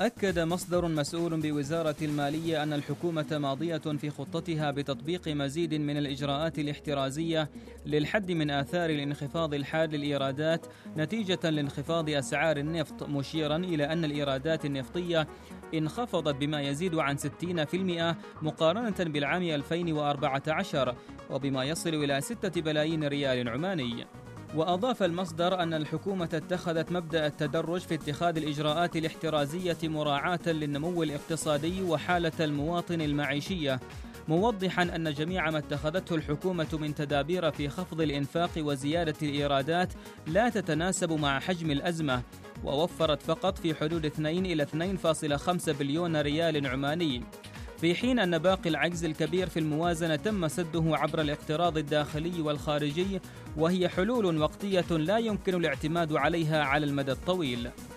وأكد مصدر مسؤول بوزارة المالية أن الحكومة ماضية في خطتها بتطبيق مزيد من الإجراءات الاحترازية للحد من آثار الانخفاض الحاد للإيرادات نتيجة لانخفاض أسعار النفط، مشيرا إلى أن الإيرادات النفطية انخفضت بما يزيد عن 60% مقارنة بالعام 2014 وبما يصل إلى 6 بلايين ريال عماني. وأضاف المصدر أن الحكومة اتخذت مبدأ التدرج في اتخاذ الإجراءات الاحترازية مراعاة للنمو الاقتصادي وحالة المواطن المعيشية، موضحا أن جميع ما اتخذته الحكومة من تدابير في خفض الإنفاق وزيادة الإيرادات لا تتناسب مع حجم الأزمة، ووفرت فقط في حدود 2 إلى 2.5 بليون ريال عماني، في حين أن باقي العجز الكبير في الموازنة تم سده عبر الاقتراض الداخلي والخارجي، وهي حلول وقتية لا يمكن الاعتماد عليها على المدى الطويل.